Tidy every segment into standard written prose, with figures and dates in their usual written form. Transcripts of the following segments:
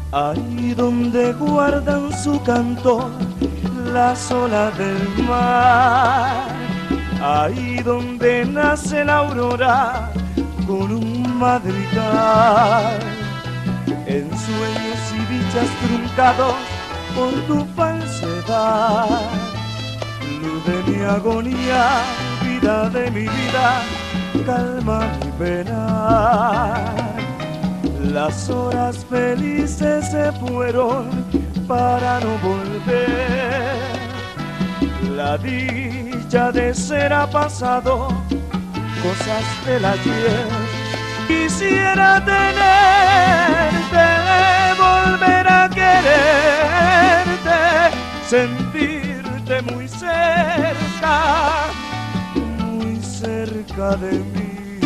Ahí donde guardan su canto las olas del mar, ahí donde nace la aurora con un madrigal, en sueños y dichas truncados por tu falsedad, luz de mi agonía, vida de mi vida, calma mi pena. Las horas felices se fueron para no volver. La dicha de ser ha pasado, cosas del ayer. Quisiera tenerte, volver a quererte, sentirte muy cerca de mí.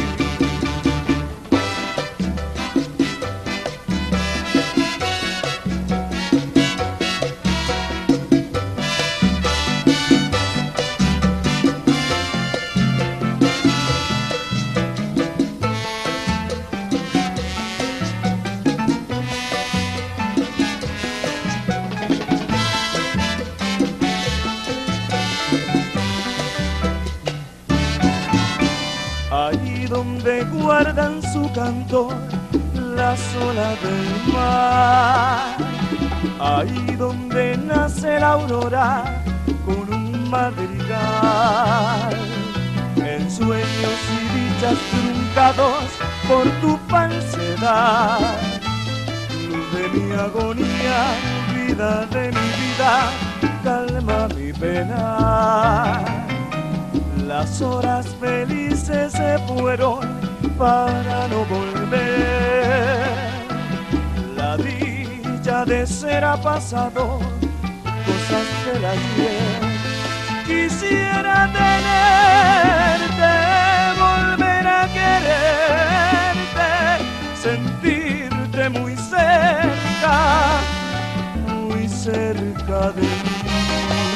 Allí donde guardan su canto las olas del mar, ahí donde nace la aurora con un madrigal, en sueños y dichas truncados por tu falsedad, luz de mi agonía, vida de mi vida, calma mi pena. Las horas felices se fueron para no volver. La dicha de ser ha pasado, cosas del ayer. Quisiera tenerte, volver a quererte, sentirte muy cerca de mí.